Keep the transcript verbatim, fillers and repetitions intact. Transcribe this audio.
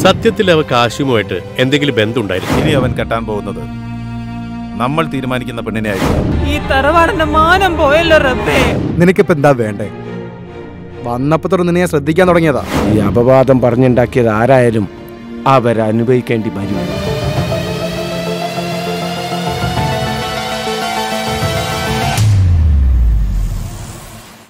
സത്യത്തിൽ അവ കാശുമായിട്ട് എന്തെങ്കിലും ബന്ധമുണ്ടായിരുന്നു? ഇനി അവൻ കെട്ടാൻ പോകുന്നത് നമ്മൾ തീരുമാനിക്കുന്ന പെണ്ണിനെ ആയിരിക്കും. ഈ തറവാടിന്റെ മാനം പോയല്ലോ റബ്ബേ. നിനക്കിപ്പോ എന്താ വേണ്ടേ? വന്നപ്പോ തൊട്ട് നിന്നെ ശ്രദ്ധിക്കാൻ തുടങ്ങിയതാ. ഈ അപവാദം പറഞ്ഞുണ്ടാക്കിയത് ആരായാലും അവരനുഭവിക്കേണ്ടി വരും.